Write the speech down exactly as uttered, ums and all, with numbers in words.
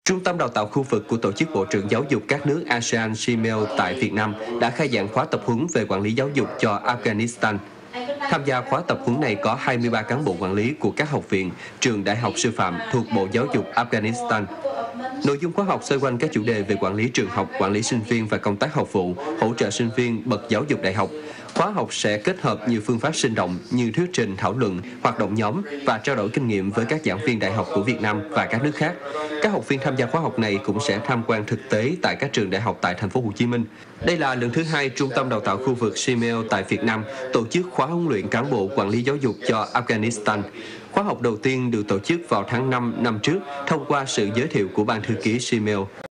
Trung tâm đào tạo khu vực của Tổ chức Bộ trưởng Giáo dục các nước ASEAN SEAMEO tại Việt Nam đã khai giảng khóa tập huấn về quản lý giáo dục cho Afghanistan. Tham gia khóa tập huấn này có hai mươi ba cán bộ quản lý của các học viện, trường đại học sư phạm thuộc Bộ Giáo dục Afghanistan. Nội dung khóa học xoay quanh các chủ đề về quản lý trường học, quản lý sinh viên và công tác học vụ, hỗ trợ sinh viên bậc giáo dục đại học. Khóa học sẽ kết hợp nhiều phương pháp sinh động như thuyết trình, thảo luận, hoạt động nhóm và trao đổi kinh nghiệm với các giảng viên đại học của Việt Nam và các nước khác. Các học viên tham gia khóa học này cũng sẽ tham quan thực tế tại các trường đại học tại thành phố Hồ Chí Minh. Đây là lần thứ hai Trung tâm đào tạo khu vực SEAMEO tại Việt Nam tổ chức khóa huấn luyện cán bộ quản lý giáo dục cho Afghanistan. Khóa học đầu tiên được tổ chức vào tháng năm năm trước thông qua sự giới thiệu của ban thư ký SEAMEO.